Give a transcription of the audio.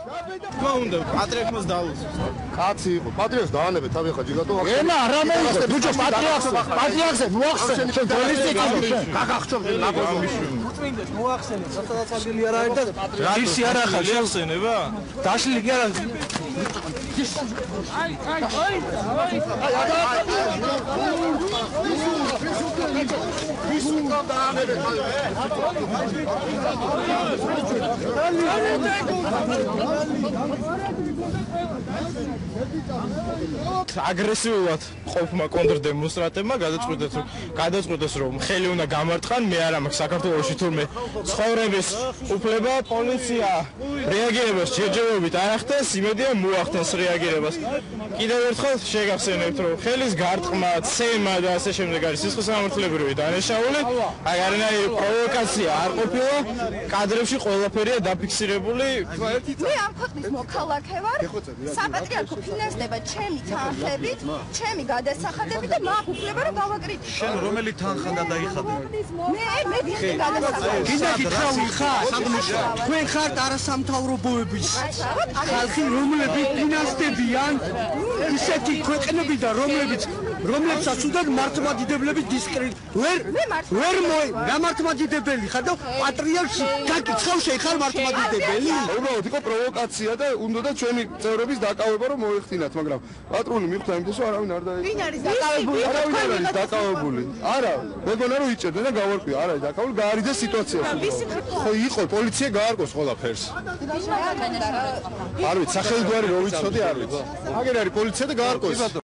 თქმა უნდა, პატრიარქს დაუძს. კაცი იყო, პატრიარქს დაანებეთ, თავი ხა ჯიგატო. ენა არა მეუბნე, ბიჭო პატრიარქს მოახსენე, შენ ძოლისტი გაგახსენ. უწმინდეს მოახსენე, სადაც ადგილი არ არის და რაში არ ახალ შეახსენება? დაშლილი კი არა. აგრესიულად ყოფმა კონტრდემონსტრანტებმა გადაწყვიტეს რომ ხელი უნდა გამარტყან, მე არ მაქვს საქართველოში თურმე ცხოვრების უფლება, პოლიცია რეაგირებას ჯერჯერობით არ ახდენს, იმედია მოახდენს რეაგირებას. კიდევ ერთხელ შეგახსენებთ რომ ხელის გარტყმა, ცემა და ასე შემდეგ არის სისხლისამართლებრივი დანაშაული, აი არანაირი პროვოკაცია არ ყოფილა, კადრებში ყველაფერია დაფიქსირებული. მე ამ ქვეყნის მოქალაქე ვარ, საპატრიარქო ფინანსდება ჩემი თანხებით, ჩემი გადასახადებით და მაქვს უფლება რომ გავაკრიტიკო. შენ რომელი თანხა გადაიხადე? მე ვიხდი გადასახადებით. კიდე გითხრა ხარ, თქვენ ხართ არასამთავრობოების ხალხი, რომლებიც ფინანსდებიან ისეთი ქვეყნებიდან, რომლებსაც უნდა მართლმადიდებლების ვერ გამართლმადიდებელი ხარ და პატრიარქს გაკიცხავ შეხარ მართლმადიდებელი. უბრალოდ იყო პროვოკაცია და უნდოდა ჩვენი წევრების დაკავება რომ მოეხდინათ, მაგრამ პატრული მიხვდა იმდეს რომ არავინ არ დაიწყო. ვინ არის დაკავებული? არავინ არ არის დაკავებული. არა, მეგონა რომ იჭერდნენ და გავარკვია, არ არის დაკავებული, გაარიძეს სიტუაციაში. ხო იყო, პოლიცია გაარკვევს ყველაფერს. არ ვიცი, სახელგვარი რო ვიცოდი, არ ვიცი. აგერ არის პოლიცია და გაარკვევს.